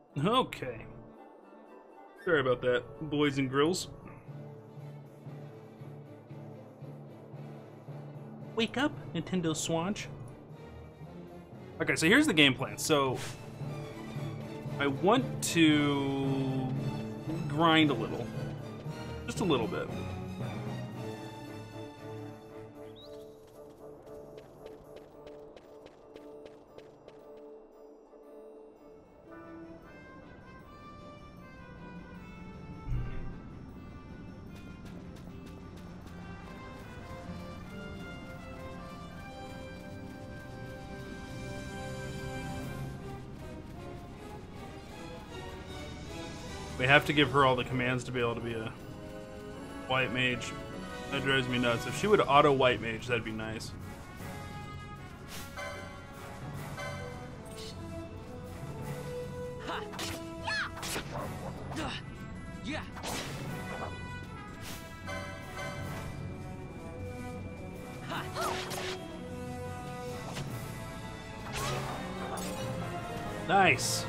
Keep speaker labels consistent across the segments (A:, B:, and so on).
A: Okay. Sorry about that, boys and girls. Wake up, Nintendo Swanch. Okay, so here's the game plan. So, I want to grind a little. Just a little bit. We have to give her all the commands to be able to be a white mage. That drives me nuts. If she would auto white mage, that'd be nice. Nice.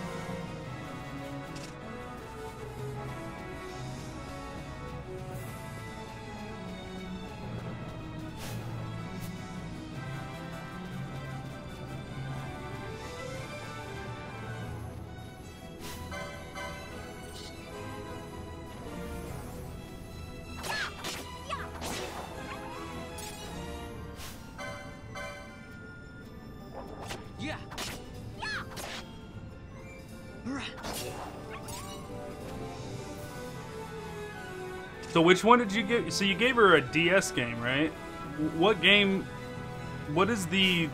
A: So which one did you give? So you gave her a DS game, right? What game? What is the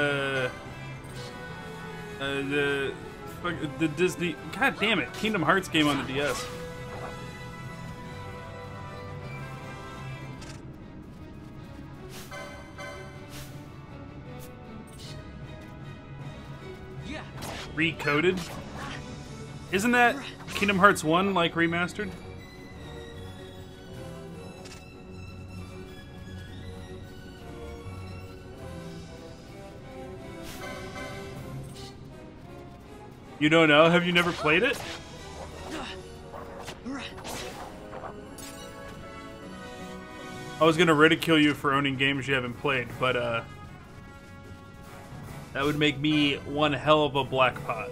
A: Disney? God damn it! Kingdom Hearts game on the DS. Recoded? Isn't that Kingdom Hearts 1 like remastered? You don't know? Have you never played it? I was gonna ridicule you for owning games you haven't played, but that would make me one hell of a black pot.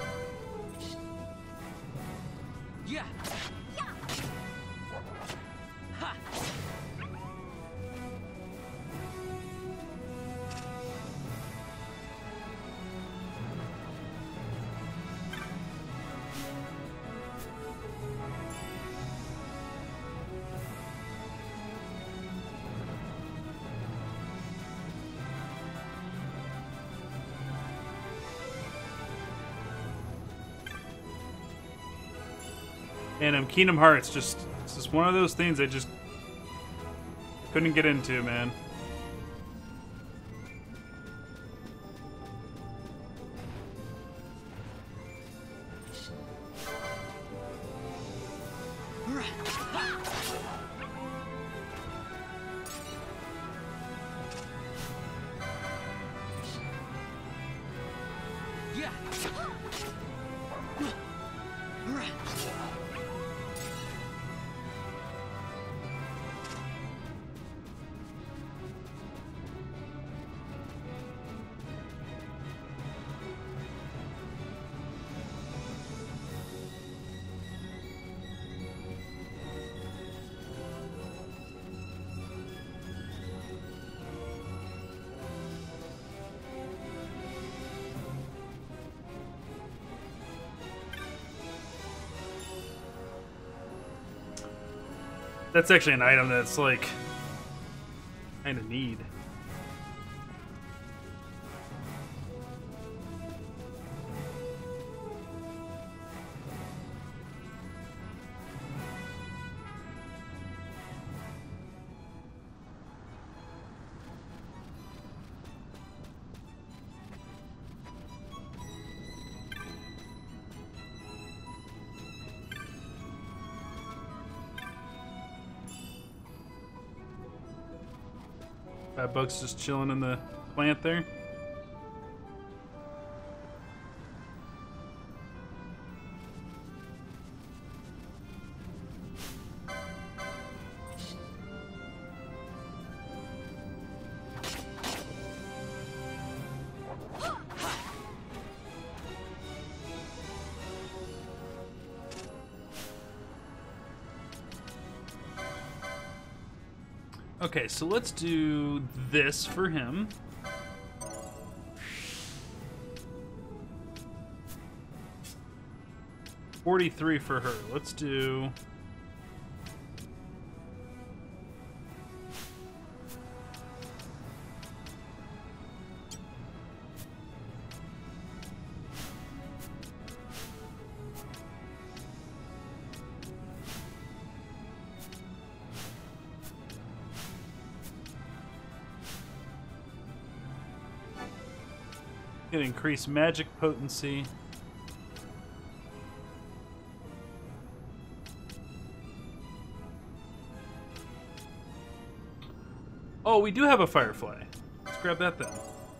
A: And Kingdom Hearts, it's just one of those things I just couldn't get into, man. That's actually an item that's like kind of need. That bug's just chilling in the plant there. Okay, so let's do this for him. $43 for her. Let's do... Can increase magic potency. Oh, we do have a firefly. Let's grab that then.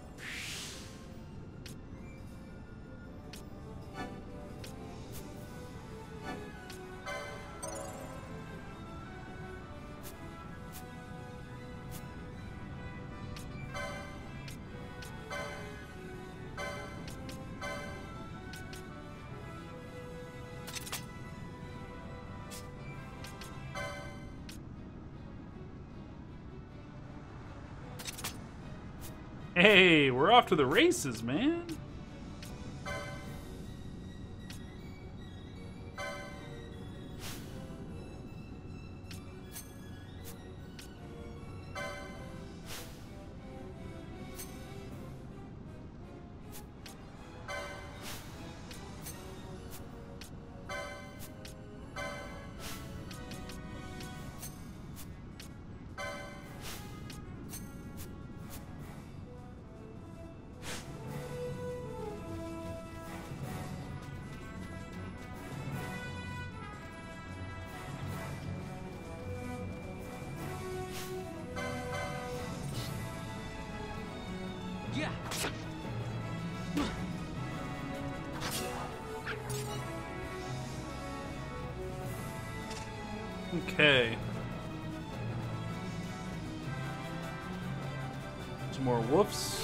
A: Hey, we're off to the races, man. Okay. Some more woofs.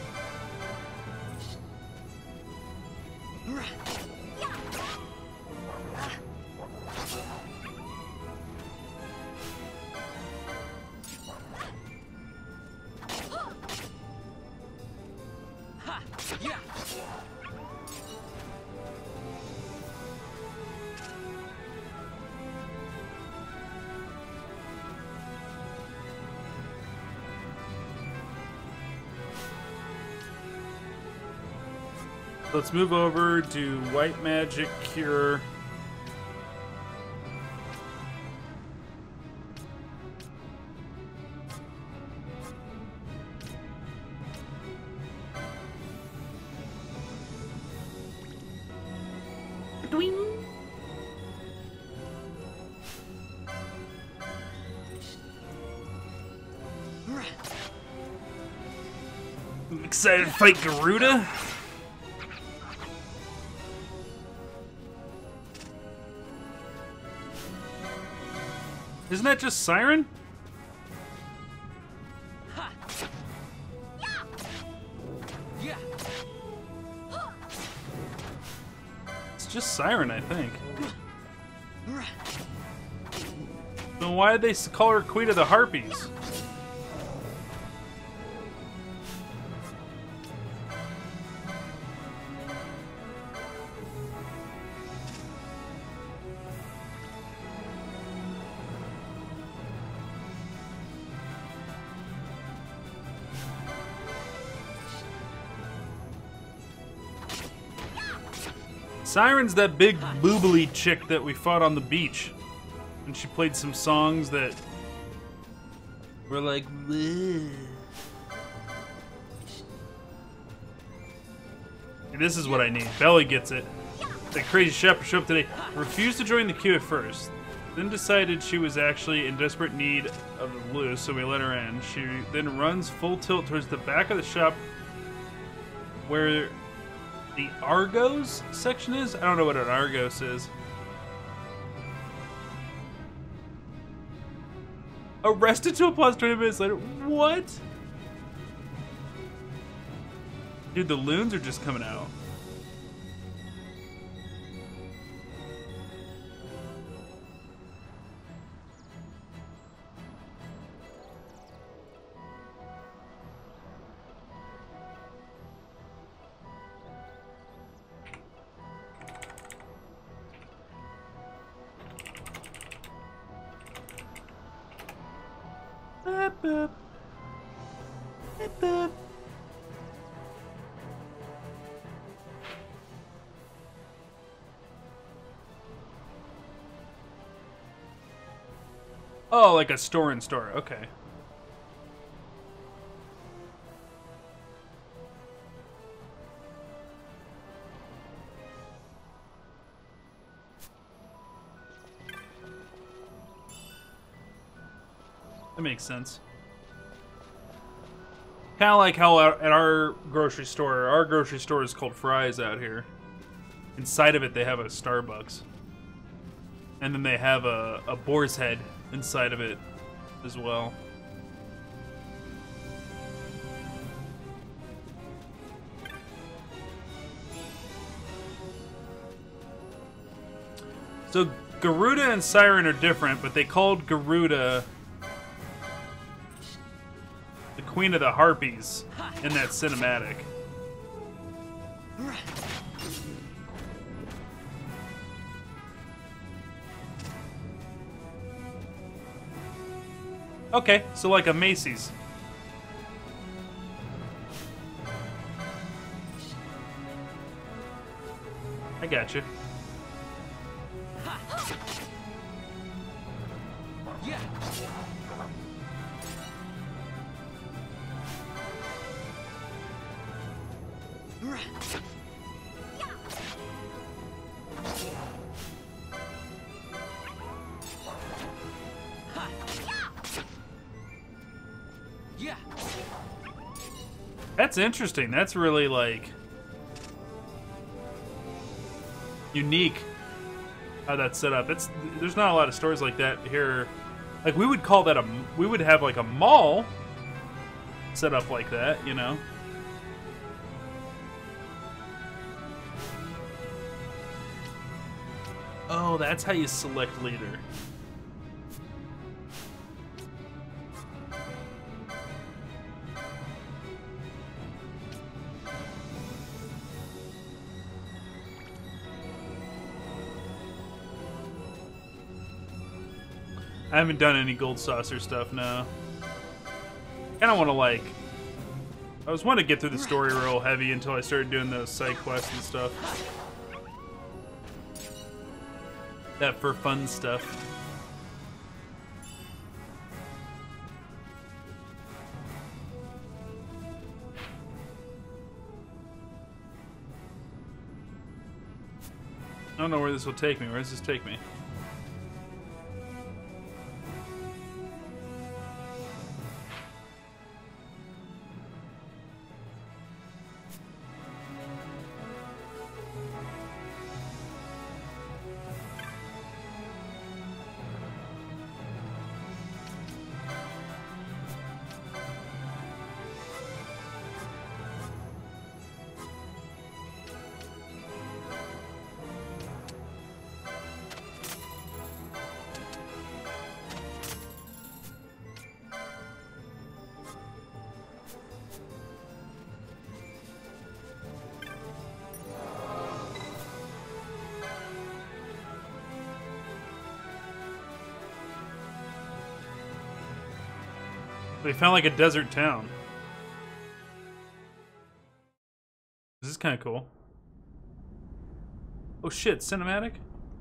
A: Let's move over to white magic cure. I'm excited to fight Garuda. Isn't that just Siren? It's just Siren, I think. Then why did they call her Queen of the Harpies? Siren's that big boobly chick that we fought on the beach. And she played some songs that were like, bleh. This is what I need. Belly gets it. That crazy shepherd showed up today. Refused to join the queue at first. Then decided she was actually in desperate need of the blue, so we let her in. She then runs full tilt towards the back of the shop where the Argos section is? I don't know what an Argos is. Arrested to applause 20 minutes later. What? Dude, the loons are just coming out. boop. Beep, boop. Oh, like a store in store. Okay. That makes sense. Kind of like how at our grocery store is called Fry's out here. Inside of it, they have a Starbucks. And then they have a boar's head inside of it as well. So Garuda and Siren are different, but they called Garuda the Queen of the Harpies in that cinematic. Okay, so like a Macy's. I gotcha. That's interesting. That's really, like, unique how that's set up. There's not a lot of stores like that here. Like, we would call that we would have, like, a mall set up like that, you know? Oh, that's how you select leader. I haven't done any gold saucer stuff, no. Kinda wanna, like... I was wanting to get through the story real heavy until I started doing those side quests and stuff. That for fun stuff. I don't know where this will take me. Where does this take me? They found like a desert town. This is kind of cool. Oh shit, cinematic?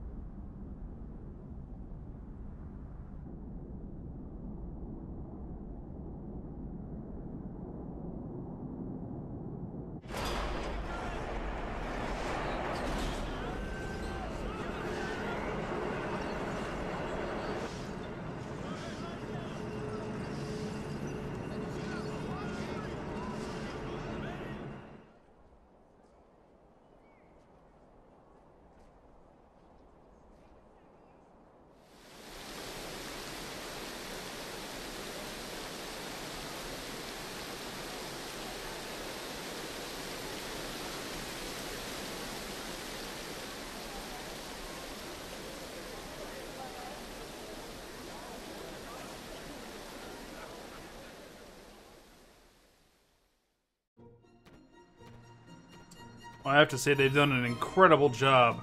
A: Well, I have to say they've done an incredible job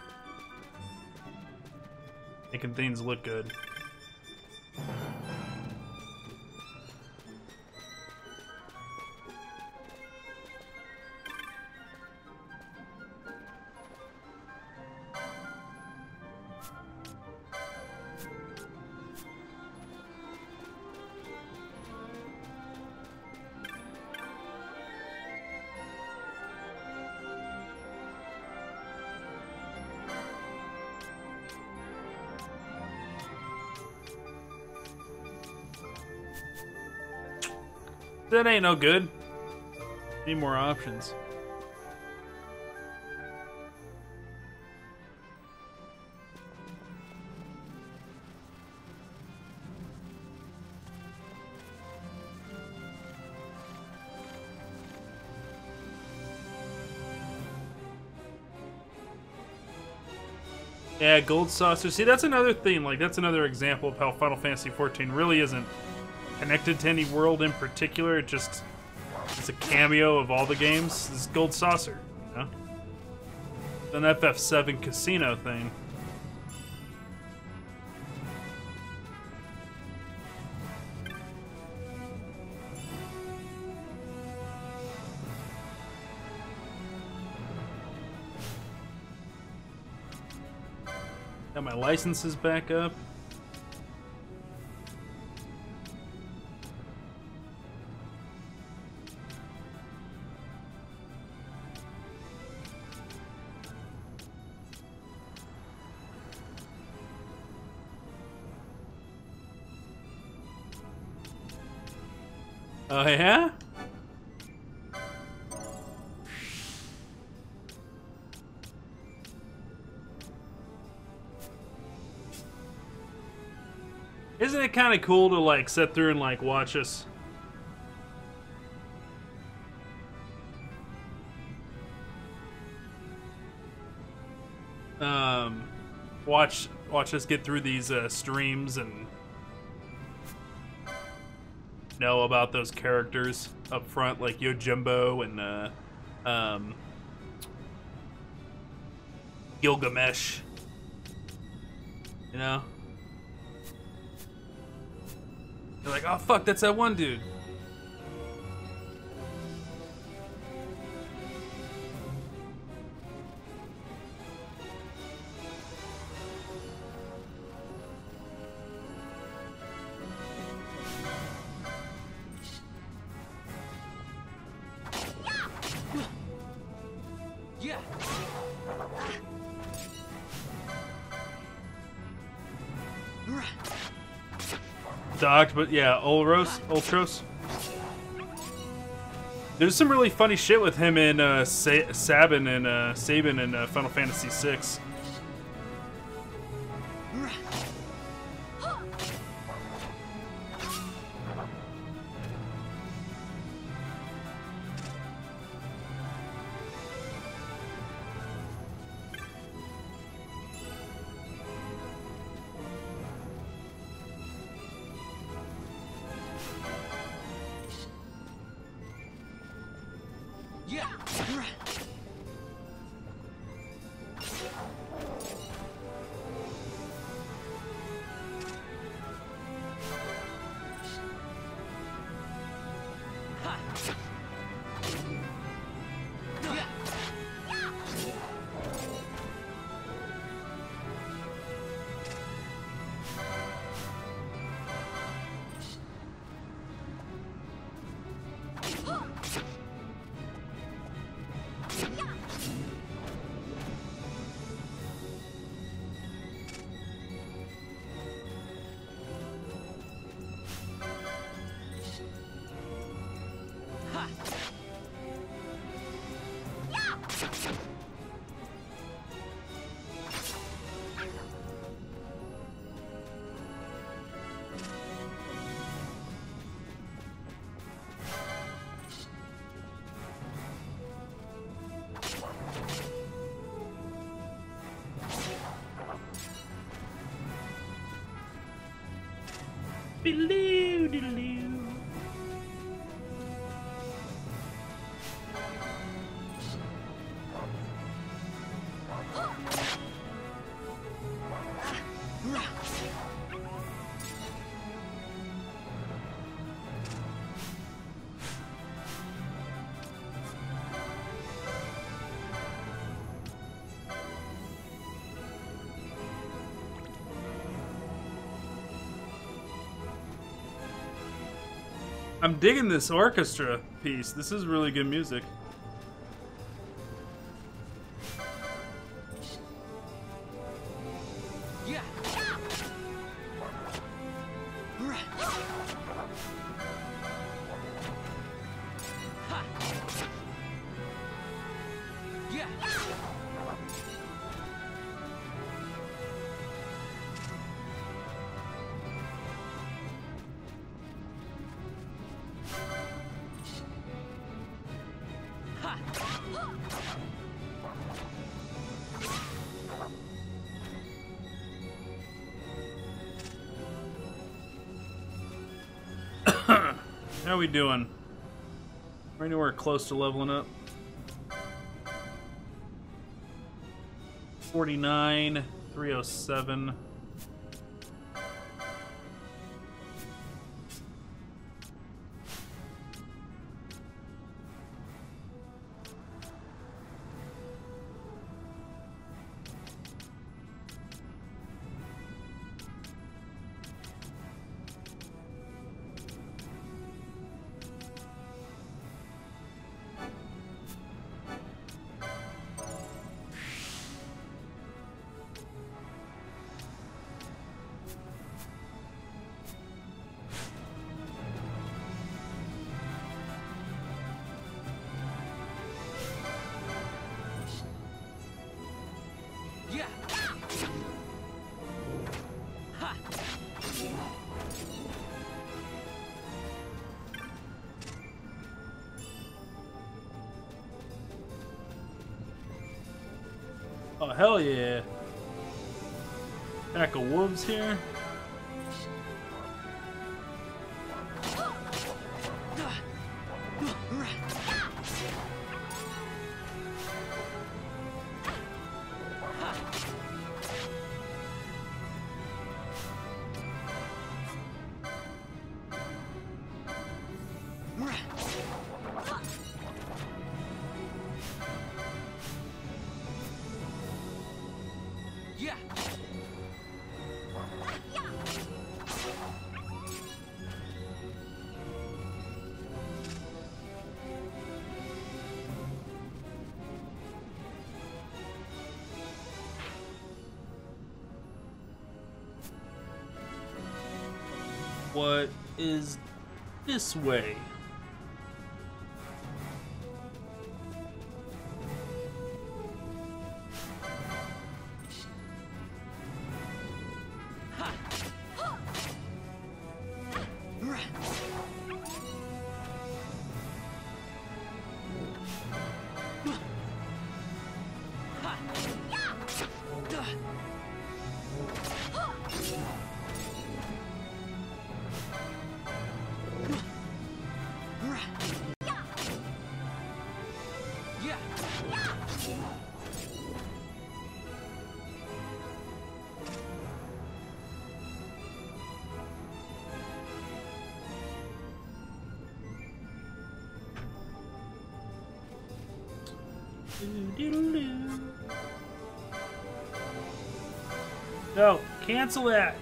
A: making things look good. That ain't no good. Need more options. Yeah, Gold Saucer. See, that's another thing. Like, that's another example of how Final Fantasy XIV really isn't connected to any world in particular. It just it's a cameo of all the games. This is Gold Saucer, you know? An FF7 casino thing. Got my licenses back up. Oh, yeah? Isn't it kind of cool to, like, sit through and, like, watch us? Watch us get through these streams and know about those characters up front, like Yojimbo and Gilgamesh. You know? You're like, oh fuck, that's that one dude.
B: Yeah.
A: Docked, but yeah, Ultros. There's some really funny shit with him in Sabin in Final Fantasy VI.
B: Yeah.
A: I'm digging this orchestra piece. This is really good music.
B: Yeah.
A: How we doing? We're anywhere close to leveling up. 49, 307. Oh, hell yeah. Pack of wolves here. What is this way? No, cancel that.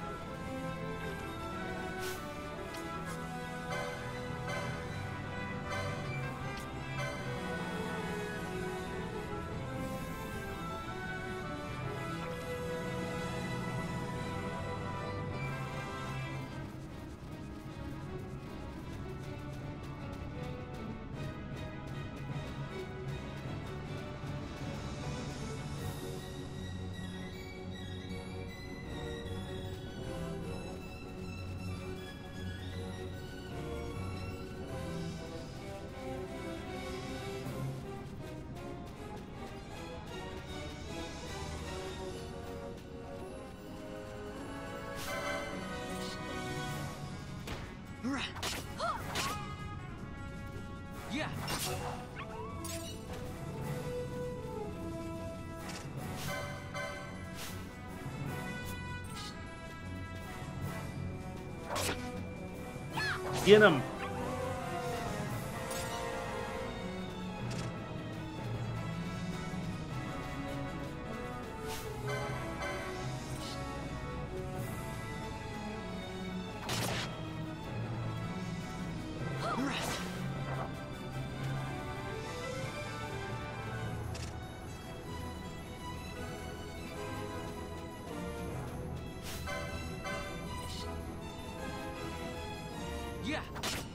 B: Yeah.
A: Get him.
B: Yeah.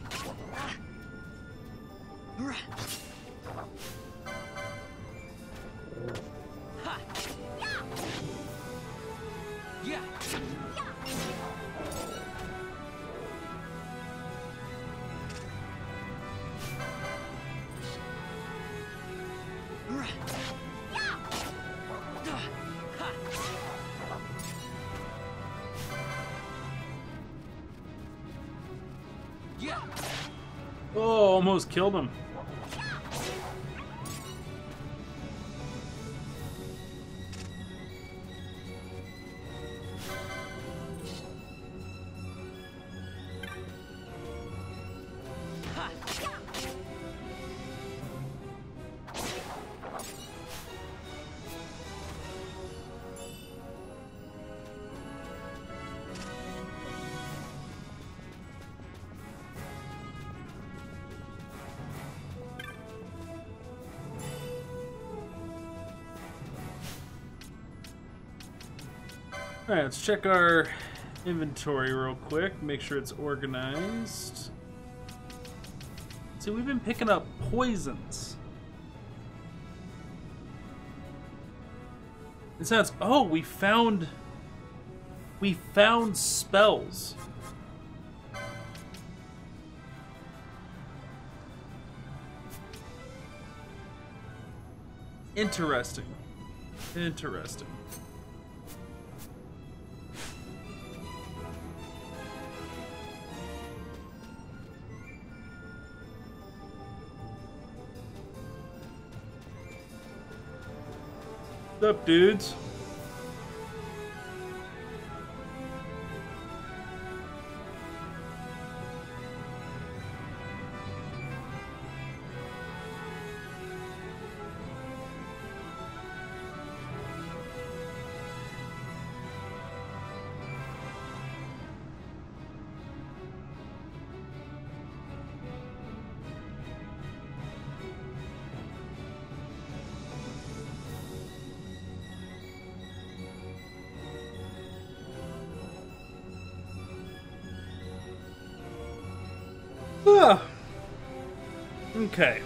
A: Oh, almost killed him. Alright, let's check our inventory real quick, make sure it's organized. See, we've been picking up poisons. It sounds... Oh, we found spells. Interesting. Interesting. What's up, dudes? Okay.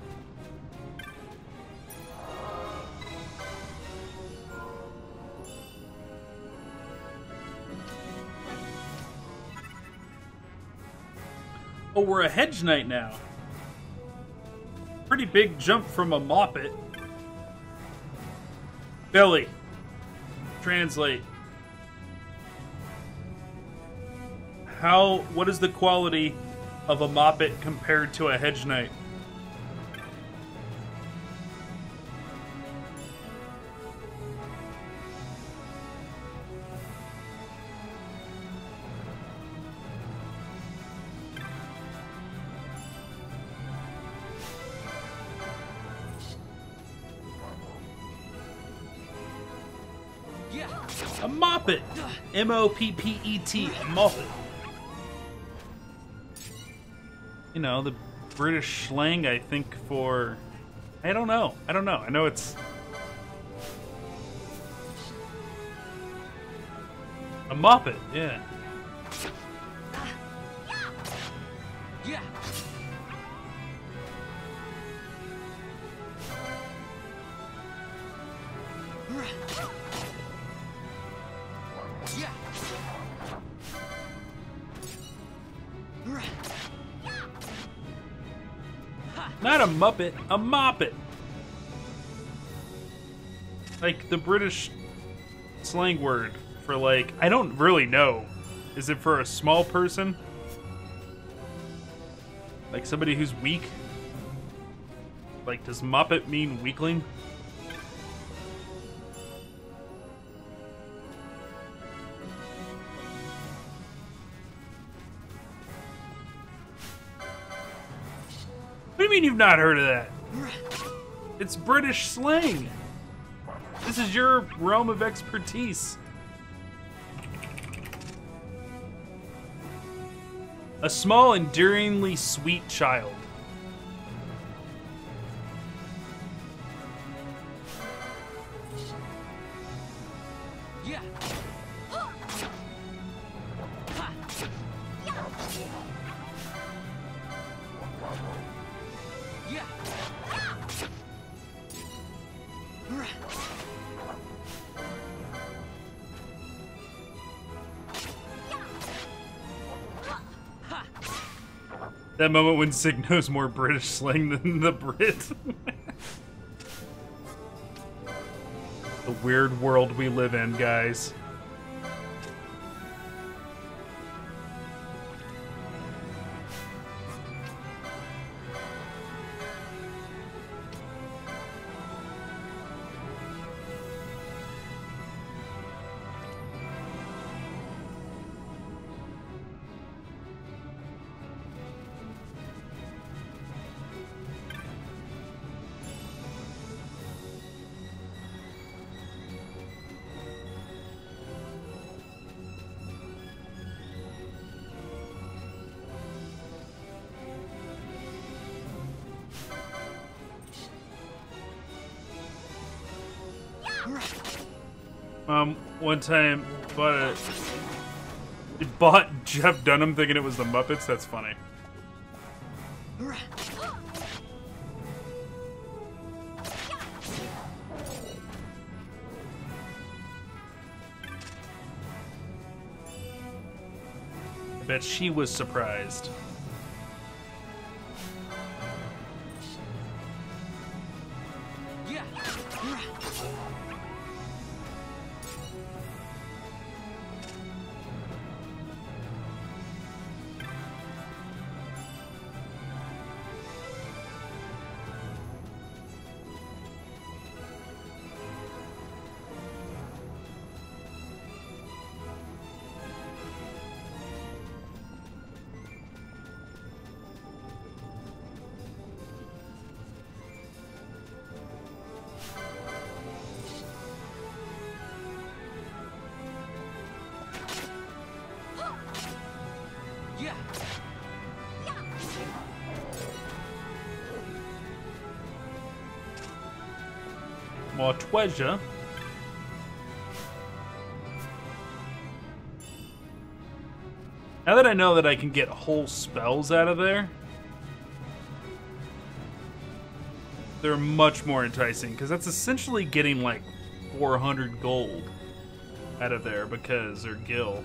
A: Oh, we're a hedge knight now. Pretty big jump from a moppet. Billy, translate. What is the quality of a moppet compared to a hedge knight? A moppet! M-O-P-P-E-T, a moppet. You know, the British slang, I think, for... I don't know. I know it's... a moppet, yeah.
B: Yeah.
A: Not a muppet, a moppet. Like the British slang word for, like, I don't really know. Is it for a small person? Like somebody who's weak? Like, does moppet mean weakling? What do you mean you've not heard of that? It's British slang. This is your realm of expertise. A small, endearingly sweet child.
B: Yeah.
A: That moment when Sig knows more British slang than the Brit. The weird world we live in, guys. One time bought Jeff Dunham thinking it was the Muppets. That's funny. I bet she was surprised.
B: Yeah. Yeah.
A: More treasure. Now that I know that I can get whole spells out of there, they're much more enticing, because that's essentially getting like 400 gold out of there because they're gil.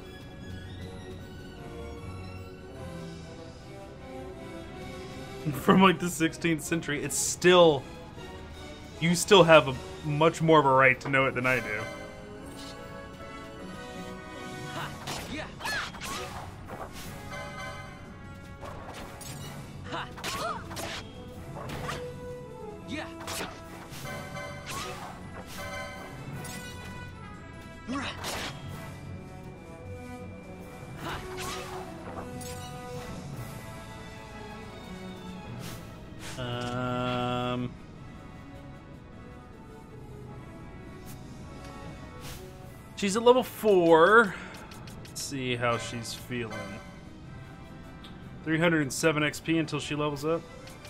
A: From like the 16th century, it's still, you still have a much more of a right to know it than I do.
B: Yeah. Yeah.
A: She's at level 4. Let's see how she's feeling. 307 XP until she levels up.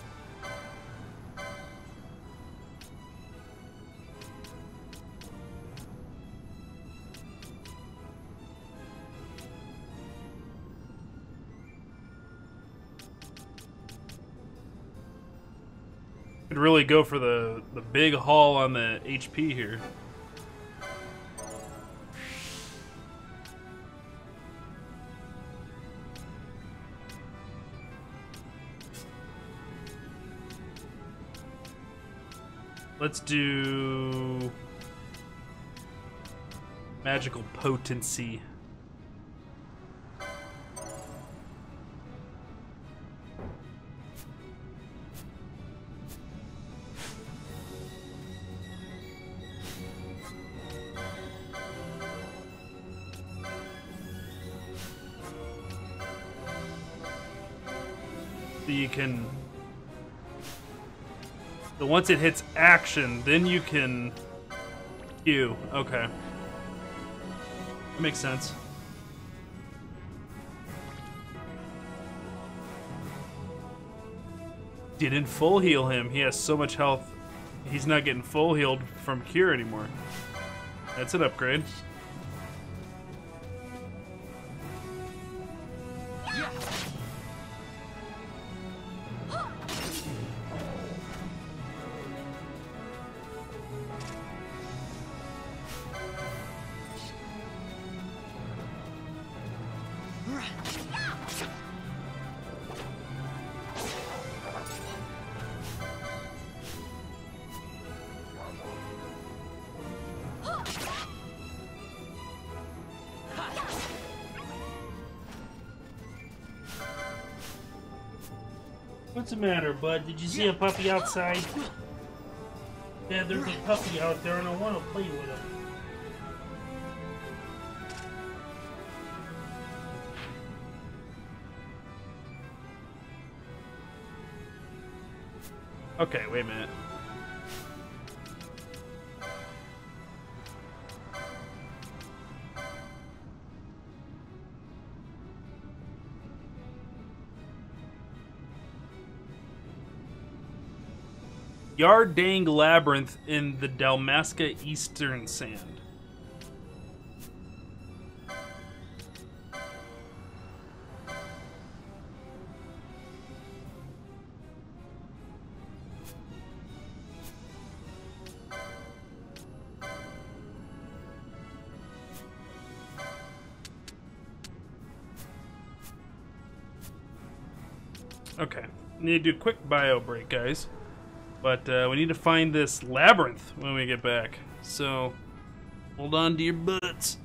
A: Could really go for the big haul on the HP here. Let's do magical potency. So you can, so once it hits action, then you can Q. Okay. That makes sense. Didn't full heal him. He has so much health. He's not getting full healed from Cure anymore. That's an upgrade.
B: Yeah.
C: What's the matter, bud? Did you see a puppy outside? Yeah, there's a puppy out there and I want to play with him.
A: Okay, wait a minute. Yardang Labyrinth in the Dalmasca Eastern Sand. Okay, need to do a quick bio break, guys. But we need to find this labyrinth when we get back. So, hold on to your butts.